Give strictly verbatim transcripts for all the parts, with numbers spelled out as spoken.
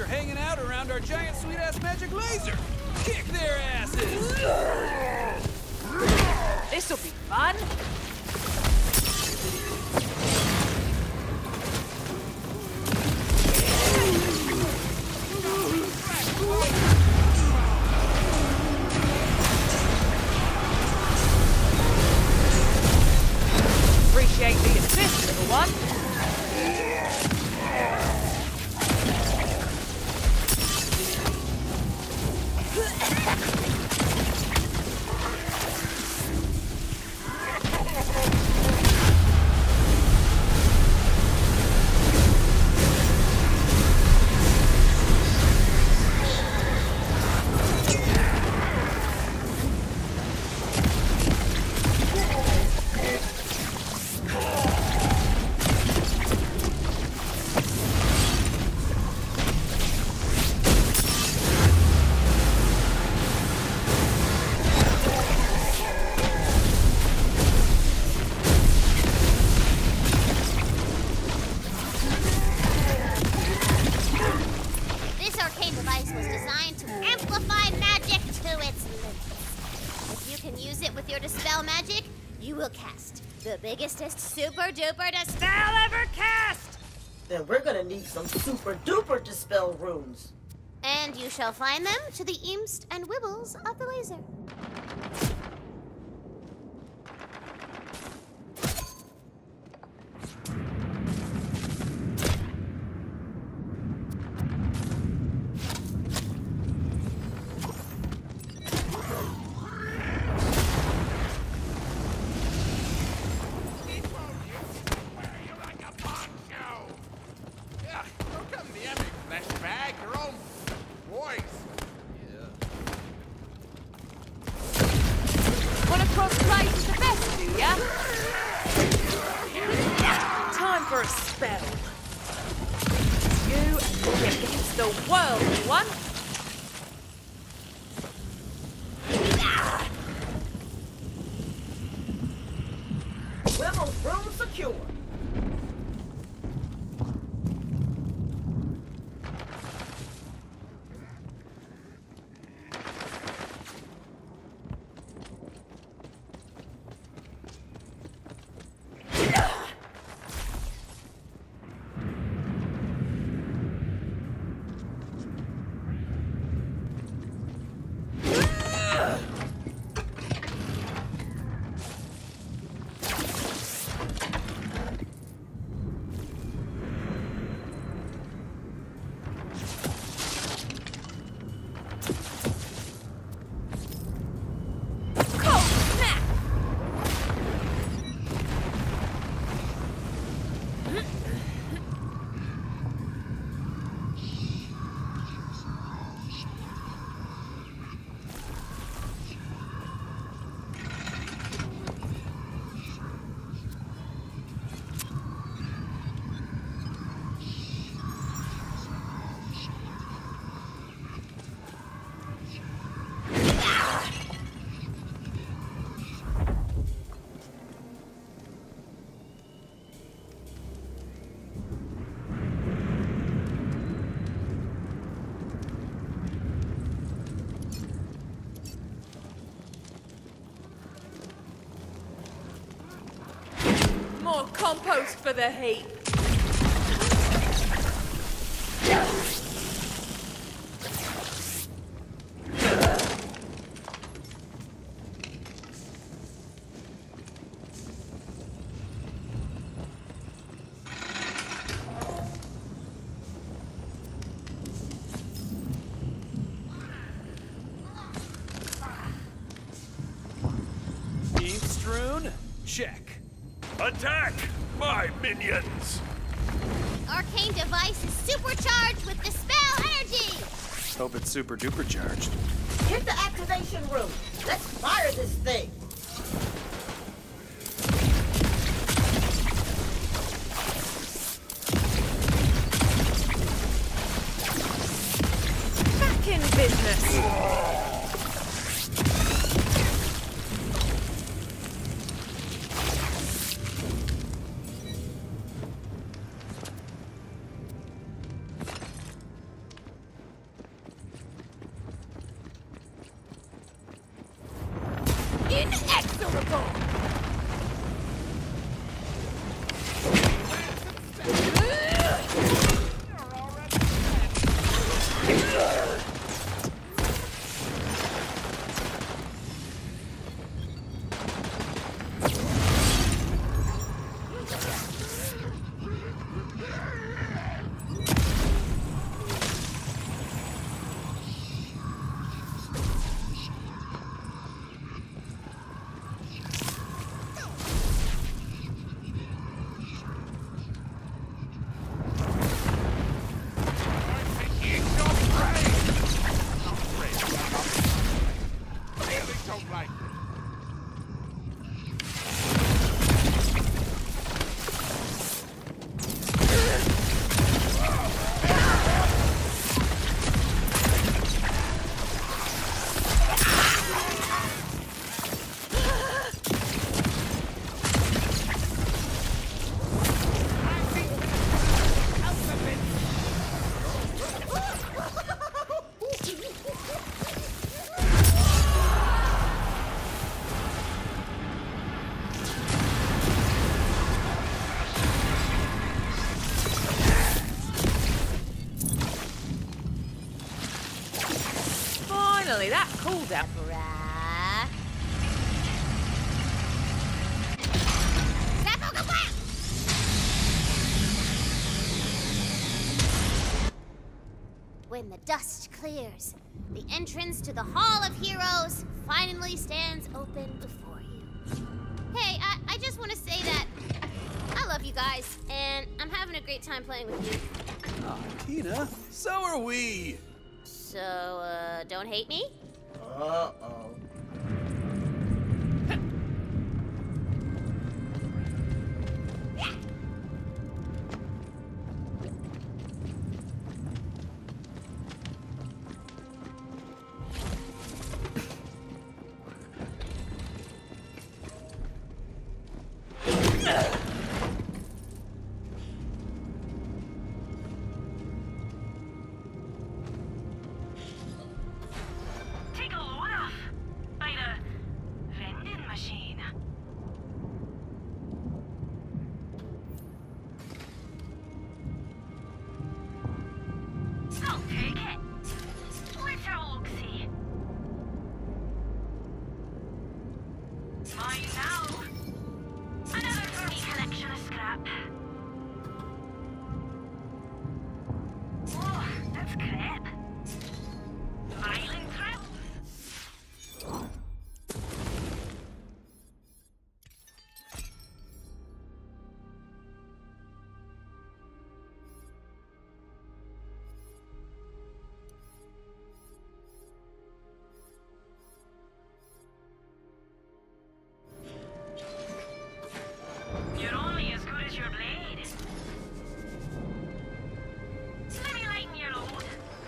are hanging out around our giant sweet-ass magic laser. Kick their asses! This'll be fun. Appreciate the assist, little one. The biggestest super duper dispel ever cast! Then we're gonna need some super duper dispel runes. And you shall find them to the eamst and wibbles of the laser. For a spell. It's you and me against the world, one. Wibbles room secure. More compost for the heap. Eamst rune? Check. Attack, my minions! Arcane device is supercharged with dispel energy! Hope it's super duper charged. Hit the activation room. Let's fire this thing. Back in business. inexorable! Finally, that cooled out. Bruh. Zappo-kablam! When the dust clears, the entrance to the Hall of Heroes finally stands open before you. Hey, I, I just want to say that I love you guys, and I'm having a great time playing with you. Aw, Tina, so are we. So, uh, don't hate me? Uh-oh. Take a load off by the vending machine. I'll take it. Let's have a look-see. Mine now. Another for me collection of scrap. Oh, that's crap. Island trip. You're only as good as your blade. Let me lighten your load.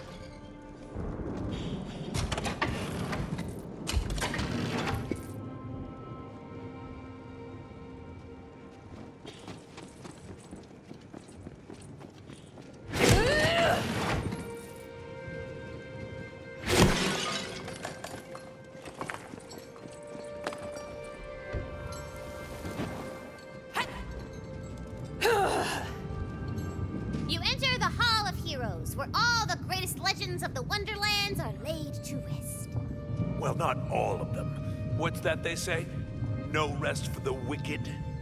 You enter the Hall of Heroes, where all the greatest legends of the Wonderlands are laid to rest. Well, not all of them. What's that they say? No rest for the wicked.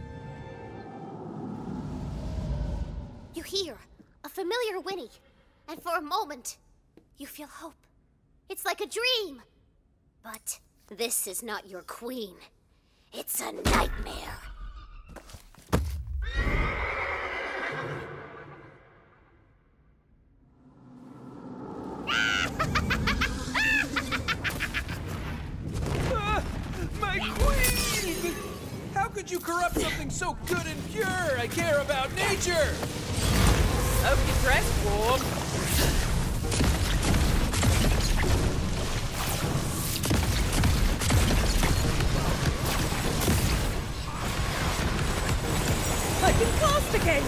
You hear a familiar whinny, and for a moment, you feel hope. It's like a dream. But this is not your queen. It's a nightmare. Ah, my queen! How could you corrupt something so good and pure? I care about nature! Hope you're dressed warm. I can cast again!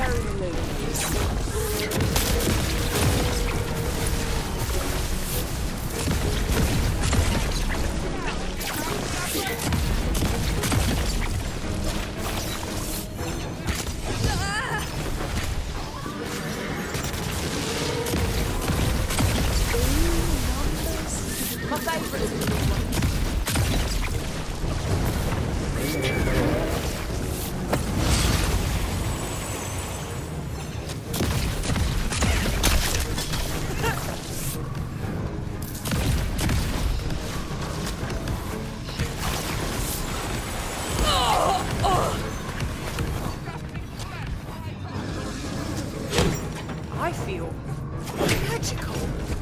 very removed. My favourite is the new one. I feel magical.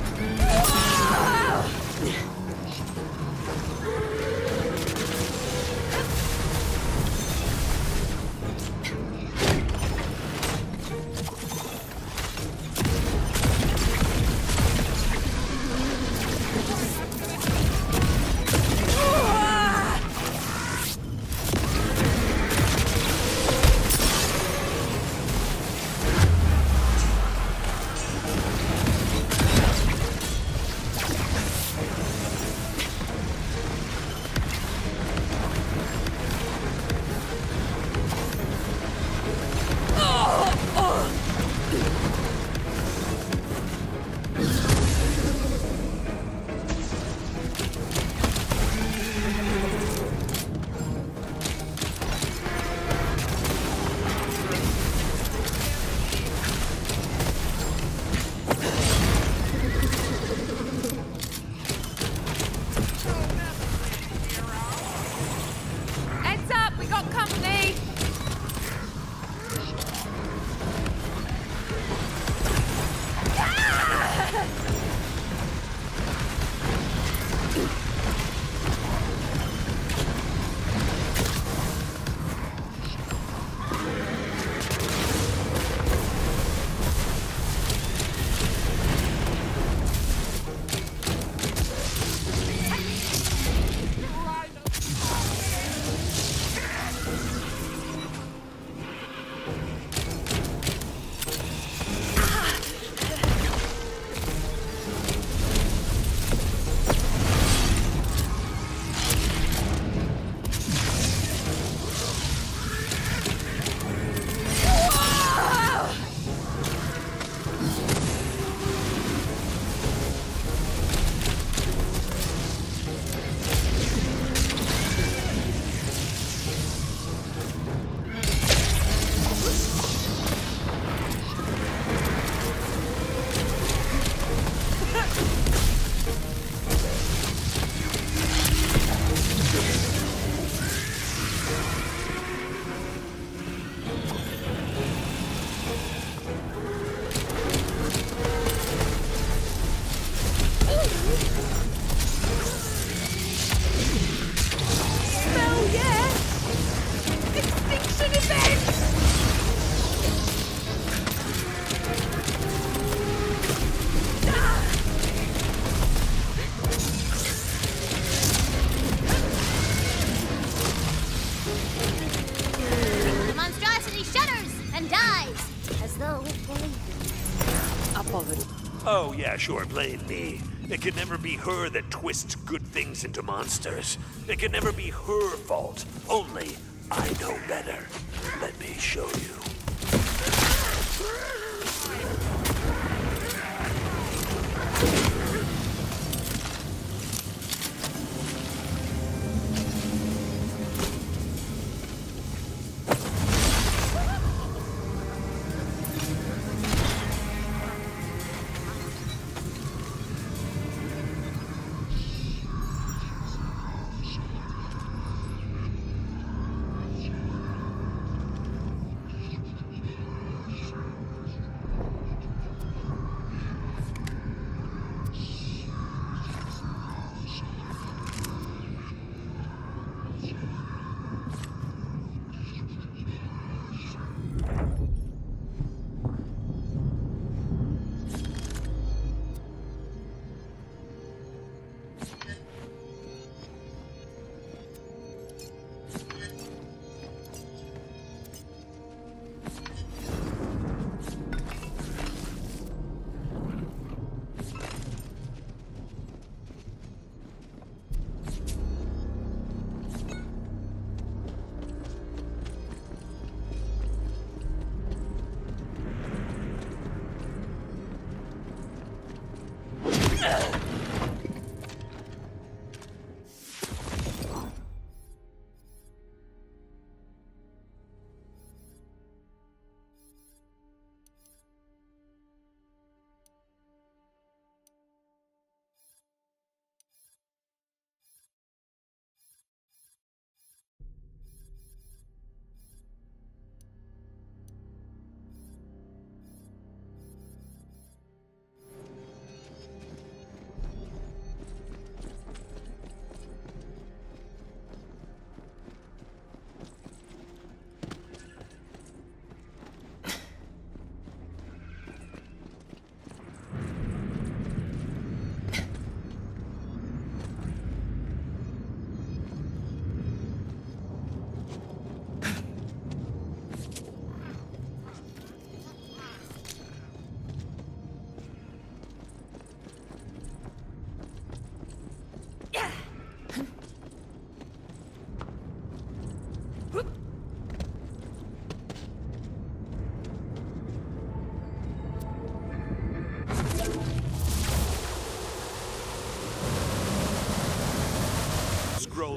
Heads up, we got company. Spell, yeah. Extinction event. The monstrosity shudders and dies, as though it believed. Up of it. Oh, yeah, sure, blame me. It can never be her that twists good things into monsters. It can never be her fault. Only I know better. Let me show you.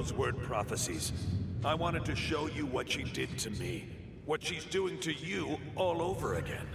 those word prophecies. I wanted to show you what she did to me. What she's doing to you all over again.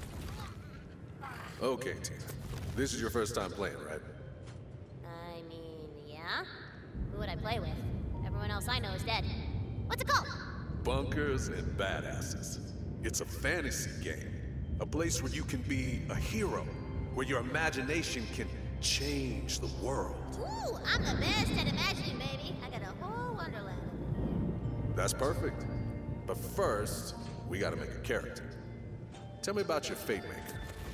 Okay, Tina. This is your first time playing, right? I mean, yeah? Who would I play with? Everyone else I know is dead. What's it called? Bunkers and Badasses. It's a fantasy game. A place where you can be a hero. Where your imagination can change the world. Ooh, I'm the best at imagining, baby. I got a whole wonderland. That's perfect. But first, we gotta make a character. Tell me about your Fate Maker.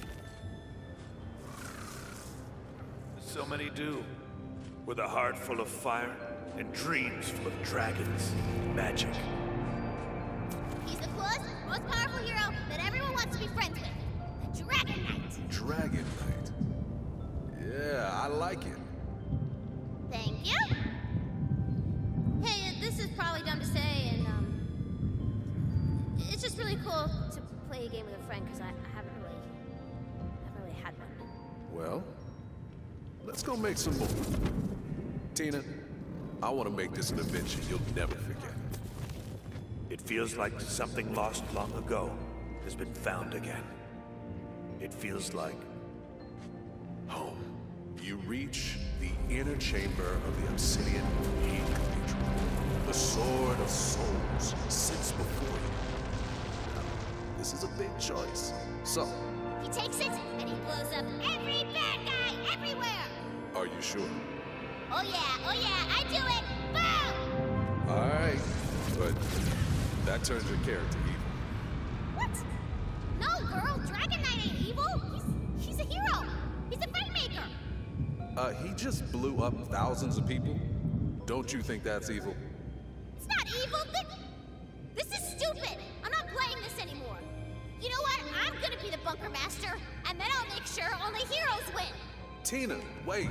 So many do. With a heart full of fire and dreams full of dragons and magic. He's the coolest, most powerful hero that everyone wants to be friends with. The Dragon Knight. Dragon Knight. Yeah, I like it. Thank you. Hey, uh, this is probably dumb to say, and um, it's just really cool to play a game with a friend because I, I haven't really, haven't really had one. Well, let's go make some more. Tina, I want to make this an adventure you'll never forget. It feels like something lost long ago has been found again. It feels like home. You reach the inner chamber of the Obsidian Gate Cathedral. The Sword of Souls sits before you. Now, this is a big choice. So, He takes it and he blows up every bad guy everywhere. are you sure? Oh yeah, oh yeah, I do it. Boom! All right, but that turns your character evil. What? No, girl, Dragon Knight ain't evil. He's he's a hero. He's a Fate Maker. Uh, he just blew up thousands of people. Don't you think that's evil? It's not evil. This, this is stupid. I'm not playing this anymore. You know what? I'm gonna be the bunker master, and then I'll make sure only heroes win. Tina, wait.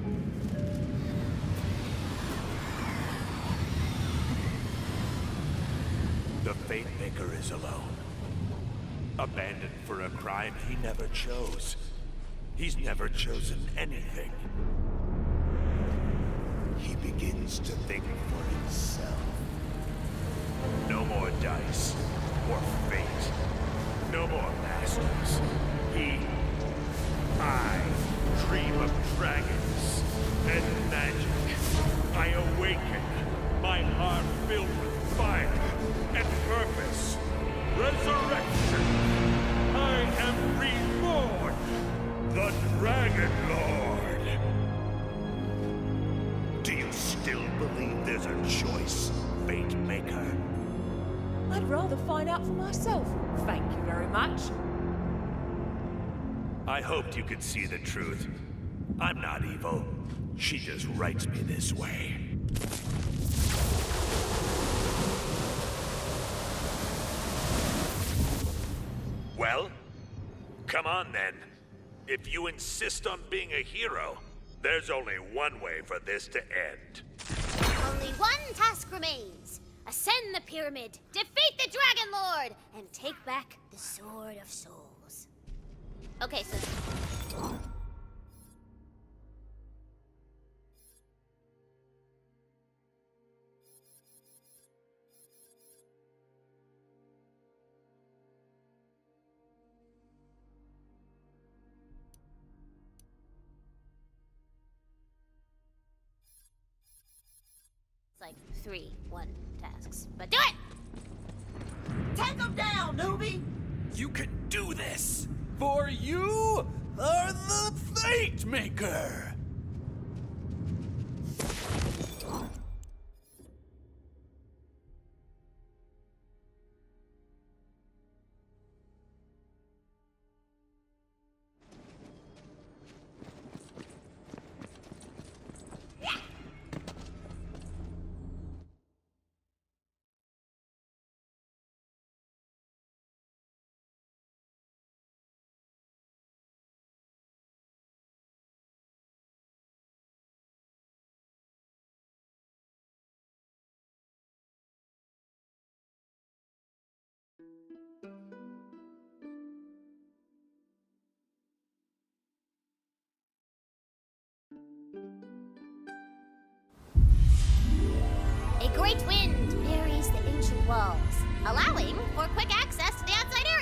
the Fate Maker is alone. Abandoned for a crime he never chose. He's never chosen anything. He begins to think for himself. No more dice or fate. No more masters. He... I dream of dragons and magic. I awaken, my heart filled with fire and purpose. Resurrection. I am reborn, the Dragon Lord. Do you still believe there's a choice, Fate Maker? I'd rather find out for myself. Thank you very much. I hoped you could see the truth. I'm not evil. She just writes me this way. Well, come on then. If you insist on being a hero, there's only one way for this to end. Only one task remains. Ascend the pyramid, defeat the Dragon Lord, and take back the Sword of Souls. Okay, so... It's like three, one tasks. But do it! Take him down, newbie! You can do this! For you are the Fate Maker! great wind buries the ancient walls, allowing for quick access to the outside